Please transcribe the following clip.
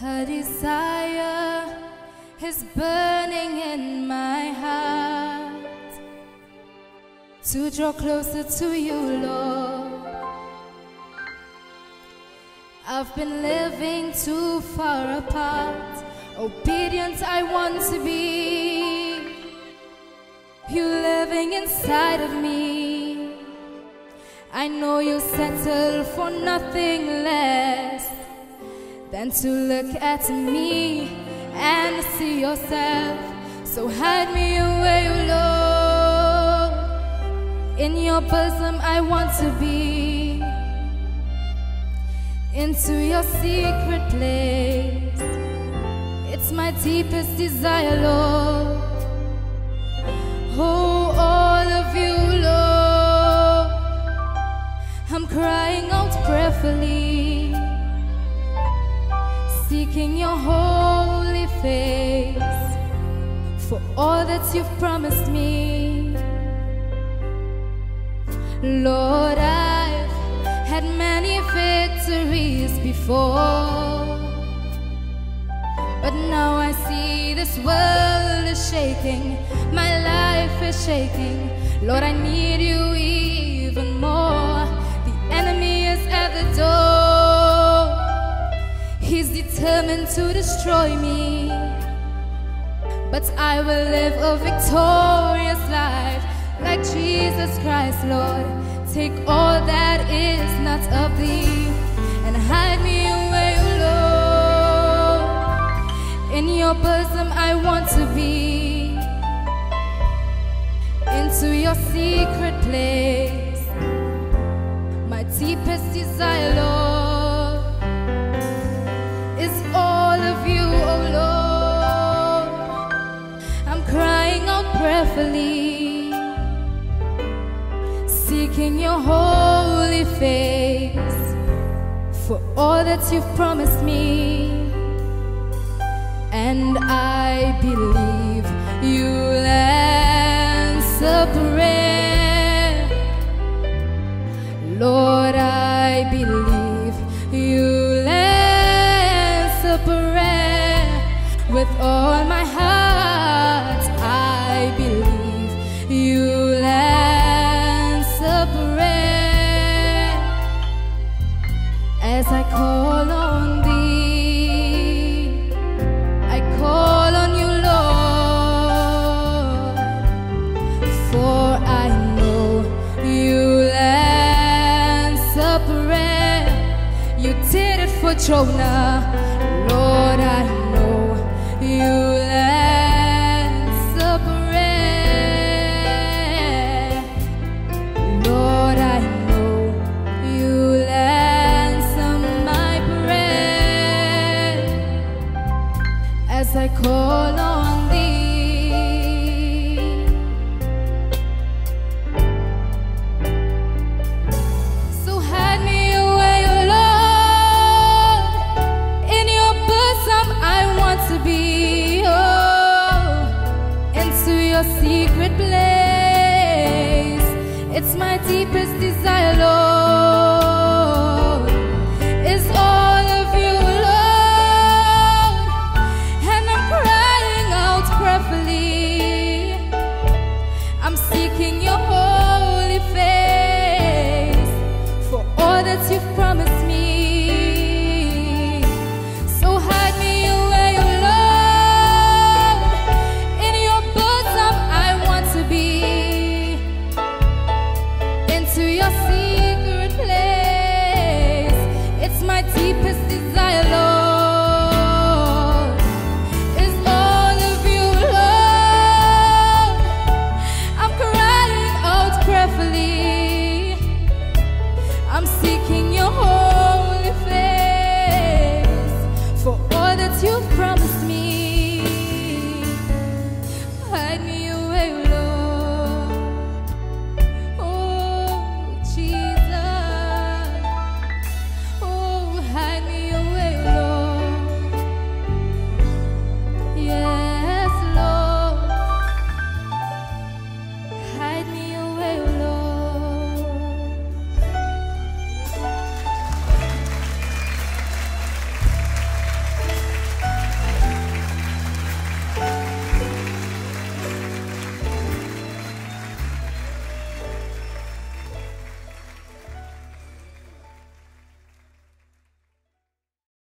A desire is burning in my heart to draw closer to you, Lord. I've been living too far apart. Obedient I want to be. You living inside of me. I know you settle for nothing less than to look at me and see yourself. So hide me away, Lord. In your bosom I want to be. Into your secret place, it's my deepest desire, Lord. Oh, all of you, Lord. I'm crying out prayerfully, seeking your holy face for all that you've promised me. Lord, I've had many victories before, but now I see this world is shaking, my life is shaking. Lord, I need you even more. The enemy is at the door. He's determined to destroy me, but I will live a victorious life like Jesus Christ, Lord. Take all that is not of thee and hide me away, Lord. In your bosom I want to be. Into your secret place, my deepest desire, Lord, is all of you, oh Lord. I'm crying out prayerfully, seeking your holy face for all that you've promised me. And I believe you'll answer prayer. Lord, I believe you'll answer prayer. With all my heart, I believe you'll answer prayer. As I call on thee, I call on you, Lord, for I know you'll answer prayer. You did it for Jonah, Lord, I know you'll answer prayer. Lord, I know you'll answer my prayer as I call on